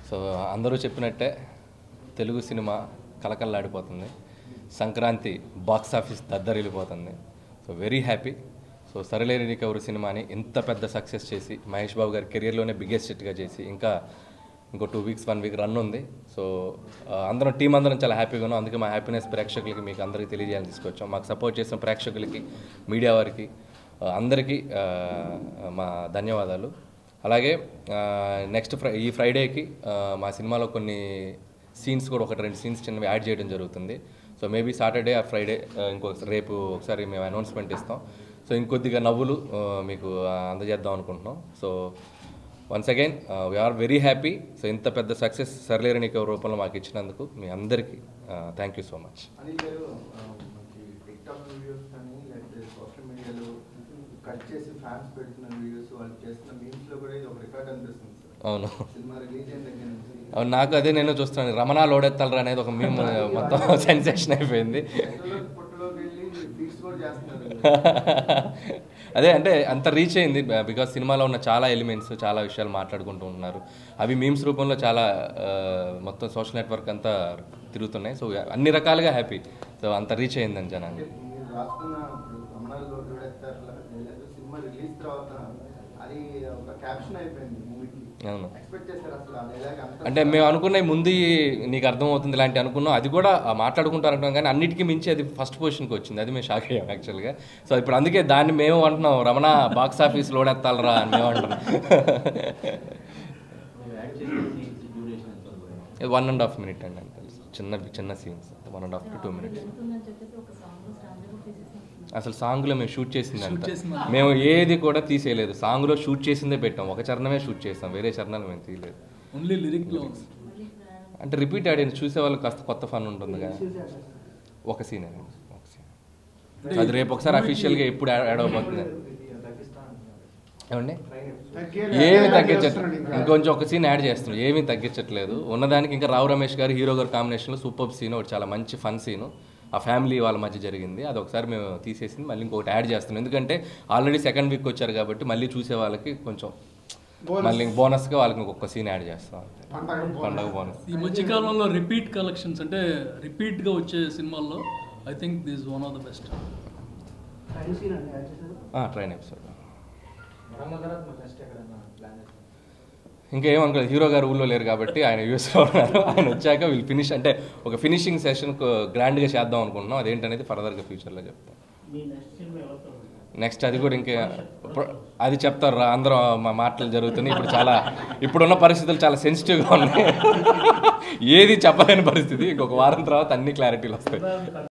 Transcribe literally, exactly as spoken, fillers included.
So అందరూ చెప్పినట్టే Telugu cinema కలకల్లాడిపోతుంది. సంక్రాంతి బాక్స్ ఆఫీస్ దద్దరిల్లిపోతుంది. So very happy. So Sarileru Neekevaru సినిమాని ఇంత పెద్ద సక్సెస్ చేసి మహేష్ బాబు గారి కెరియర్లోనే బిగ్గెస్ట్ హిట్గా చేసి ఇంకా ఇంకో two weeks one week run ఉంది. సో అందరం టీం అందరం చాలా హ్యాపీగా ఉన్నాం. అందుకే మా హ్యాపీనెస్ ప్రేక్షకులకి మీకు అందరికీ తెలియజేయాలని తీసుకొచ్చాం. మాకు సపోర్ట్ చేసిన ప్రేక్షకులకి, మీడియా వారికి అందరికీ మా ధన్యవాదాలు. అలాగే నెక్స్ట్ ఫ్రై ఈ ఫ్రైడేకి మా సినిమాలో కొన్ని సీన్స్ కూడా ఒకటి రెండు సీన్స్ చిన్నవి యాడ్ చేయడం జరుగుతుంది. సో మేబీ సాటర్డే ఆ ఫ్రైడే ఇంకో రేపు ఒకసారి మేము అనౌన్స్మెంట్ ఇస్తాం. సో ఇంకొద్దిగా నవ్వులు మీకు అందజేద్దాం అనుకుంటున్నాం. So once again we're very happy. So ఇంత పెద్ద సక్సెస్ సరిలేరు నీకెవరు రూపంలో మాకు ఇచ్చినందుకు మీ అందరికీ థ్యాంక్ యూ సో మచ్. అవును అవును నాకు అదే నేను చూస్తున్నాను. రమణ లోడెత్తాలరా అనేది ఒక మేము మొత్తం సెన్సేషన్ అయిపోయింది. అదే అంటే అంత రీచ్ అయింది బికాజ్ సినిమాలో ఉన్న చాలా ఎలిమెంట్స్, చాలా విషయాలు మాట్లాడుకుంటూ ఉన్నారు. అవి మీమ్స్ రూపంలో చాలా మొత్తం సోషల్ నెట్వర్క్ అంతా తిరుగుతున్నాయి. సో అన్ని రకాలుగా హ్యాపీ. సో అంత రీచ్ అయిందని జనాన్ని. అవును అంటే మేము అనుకున్నాయి ముందు నీకు అర్థమవుతుంది ఇలాంటి అనుకున్నాం. అది కూడా మాట్లాడుకుంటారంటాం కానీ అన్నిటికీ మించి అది ఫస్ట్ పొజిషన్కి వచ్చింది. అది మేము షాక్ అయ్యాం యాక్చువల్గా. సో ఇప్పుడు అందుకే దాన్ని మేము అంటున్నాం రమణ బాక్స్ ఆఫీస్ లోడెత్తాలరా అని మేము అంటున్నాం. వన్ అండ్ హాఫ్ మినిట్ అండి అంటే చిన్న చిన్న scenes one and half to two minutes. అసలు సాంగ్లో మేము షూట్ చేసిందంట మేము ఏది కూడా తీసేయలేదు. సాంగ్లో షూట్ చేసిందే పెట్టాం. ఒక చరణమే షూట్ చేస్తాం, వేరే చరణాలు మేము తీయలేదు. ఓన్లీ లిరిక్లో అంటే రిపీట్ ఆడియన్స్ చూసే వాళ్ళకి కాస్త కొత్త ఫన్ ఉంటుంది కదా. ఒక సీన్ ఒక సీన్ అది రేపు ఒకసారి అఫీషియల్గా ఎప్పుడు యాడ్ అవబోతుంది ఏమండి. ఏమీ తగ్గించట్లేదు, ఇంకొంచెం ఒక సీన్ యాడ్ చేస్తున్నాం. ఏమీ తగ్గించట్లేదు ఉన్నదానికి. ఇంకా రావు రమేష్ గారు హీరో గారు కాంబినేషన్లో సూపర్ సీన్ ఒకటి చాలా మంచి ఫన్ సీను ఆ ఫ్యామిలీ వాళ్ళ మధ్య జరిగింది. అది ఒకసారి మేము తీసేసింది మళ్ళీ ఇంకొకటి యాడ్ చేస్తున్నాం. ఎందుకంటే ఆల్రెడీ సెకండ్ వీక్ వచ్చారు కాబట్టి మళ్ళీ చూసే వాళ్ళకి కొంచెం మళ్ళీ బోనస్గా వాళ్ళకి ఇంకొక సీన్ యాడ్ చేస్తాం. పండగ బోనస్. ఈ మధ్యకాలంలో రిపీట్ కలెక్షన్స్ అంటే రిపీట్గా వచ్చే సినిమాల్లో I think this one of the best. Train episode ఇంకా ఏమనుకోలేదు. హీరో గారు ఊళ్ళో లేరు కాబట్టి ఆయన యూఎస్లో ఉన్నారు. ఆయన వచ్చాక వీళ్ళు ఫినిష్ అంటే ఒక ఫినిషింగ్ సెషన్ గ్రాండ్గా చేద్దాం అనుకుంటున్నాం. అదేంటనేది ఫర్దర్గా ఫ్యూచర్లో చెప్తాం. నెక్స్ట్ అది కూడా ఇంకా అది చెప్తారు రా అందరూ మా మాటలు జరుగుతున్నాయి. ఇప్పుడు చాలా ఇప్పుడున్న పరిస్థితులు చాలా సెన్సిటివ్గా ఉన్నాయి. ఏది చెప్పలేని పరిస్థితి. ఇంకొక వారం తర్వాత అన్ని క్లారిటీలు వస్తాయి.